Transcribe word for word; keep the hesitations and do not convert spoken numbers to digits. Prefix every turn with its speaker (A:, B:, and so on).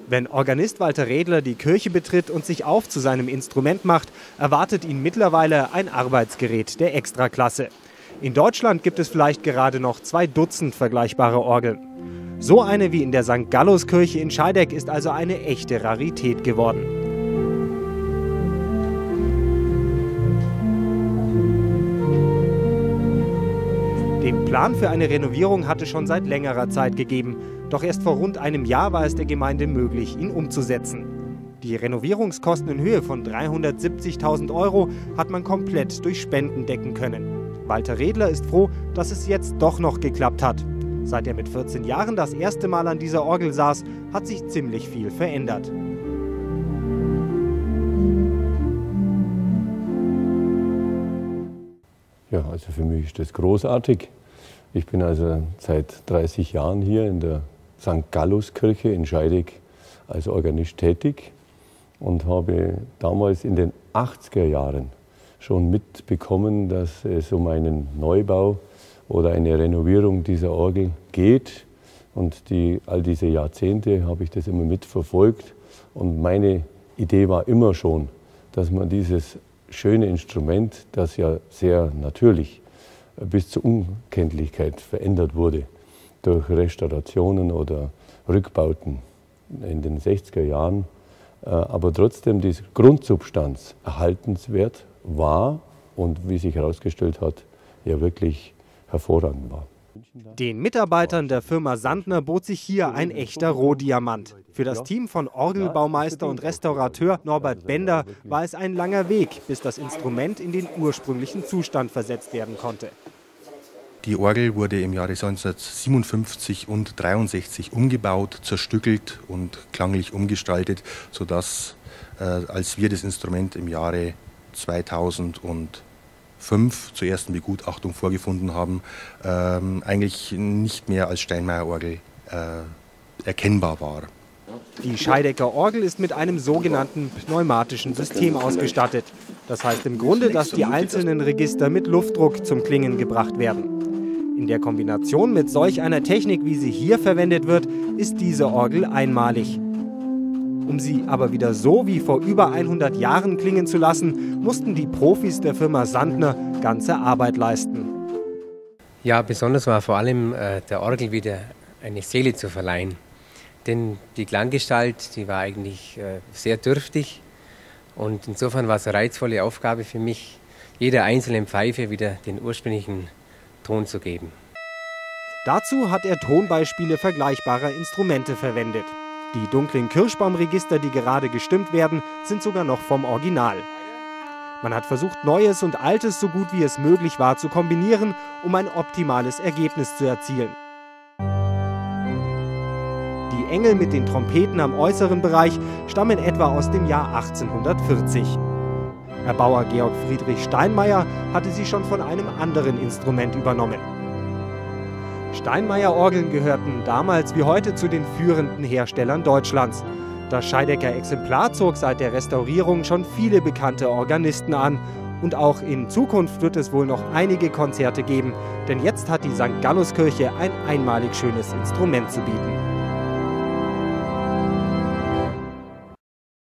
A: Wenn Organist Walter Redler die Kirche betritt und sich auf zu seinem Instrument macht, erwartet ihn mittlerweile ein Arbeitsgerät der Extraklasse. In Deutschland gibt es vielleicht gerade noch zwei Dutzend vergleichbare Orgeln. So eine wie in der Sankt Gallus-Kirche in Scheideck ist also eine echte Rarität geworden. Den Plan für eine Renovierung hatte schon seit längerer Zeit gegeben. Doch erst vor rund einem Jahr war es der Gemeinde möglich, ihn umzusetzen. Die Renovierungskosten in Höhe von dreihundertsiebzigtausend Euro hat man komplett durch Spenden decken können. Walter Redler ist froh, dass es jetzt doch noch geklappt hat. Seit er mit vierzehn Jahren das erste Mal an dieser Orgel saß, hat sich ziemlich viel verändert.
B: Ja, also für mich ist das großartig. Ich bin also seit dreißig Jahren hier in der Sankt Gallus-Kirche in Scheideck als Organist tätig und habe damals in den achtziger Jahren schon mitbekommen, dass es um einen Neubau oder eine Renovierung dieser Orgel geht. Und die, all diese Jahrzehnte habe ich das immer mitverfolgt. Und meine Idee war immer schon, dass man dieses schöne Instrument, das ja sehr natürlich bis zur Unkenntlichkeit verändert wurde, durch Restaurationen oder Rückbauten in den sechziger Jahren, aber trotzdem die Grundsubstanz erhaltenswert war und, wie sich herausgestellt hat, ja wirklich hervorragend war.
A: Den Mitarbeitern der Firma Sandner bot sich hier ein echter Rohdiamant. Für das Team von Orgelbaumeister und Restaurateur Norbert Bender war es ein langer Weg, bis das Instrument in den ursprünglichen Zustand versetzt werden konnte.
C: Die Orgel wurde im Jahre neunzehnhundertsiebenundfünfzig und dreiundsechzig umgebaut, zerstückelt und klanglich umgestaltet, sodass, äh, als wir das Instrument im Jahre zweitausendfünf zur ersten Begutachtung vorgefunden haben, ähm, eigentlich nicht mehr als Steinmeyer-Orgel äh, erkennbar war.
A: Die Scheidecker Orgel ist mit einem sogenannten pneumatischen System ausgestattet. Das heißt im Grunde, dass die einzelnen Register mit Luftdruck zum Klingen gebracht werden. In der Kombination mit solch einer Technik, wie sie hier verwendet wird, ist diese Orgel einmalig. Um sie aber wieder so wie vor über hundert Jahren klingen zu lassen, mussten die Profis der Firma Sandner ganze Arbeit leisten.
D: Ja, besonders war vor allem äh, der Orgel wieder eine Seele zu verleihen. Denn die Klanggestalt, die war eigentlich äh, sehr dürftig. Und insofern war es eine reizvolle Aufgabe für mich, jeder einzelnen Pfeife wieder den ursprünglichen Ton zu geben.
A: Dazu hat er Tonbeispiele vergleichbarer Instrumente verwendet. Die dunklen Kirschbaumregister, die gerade gestimmt werden, sind sogar noch vom Original. Man hat versucht, Neues und Altes so gut wie es möglich war zu kombinieren, um ein optimales Ergebnis zu erzielen. Die Engel mit den Trompeten am äußeren Bereich stammen etwa aus dem Jahr achtzehnhundertvierzig. Erbauer Georg Friedrich Steinmeyer hatte sie schon von einem anderen Instrument übernommen. Steinmeyer-Orgeln gehörten damals wie heute zu den führenden Herstellern Deutschlands. Das Scheidecker Exemplar zog seit der Restaurierung schon viele bekannte Organisten an. Und auch in Zukunft wird es wohl noch einige Konzerte geben, denn jetzt hat die Sankt Gallus-Kirche ein einmalig schönes Instrument zu bieten.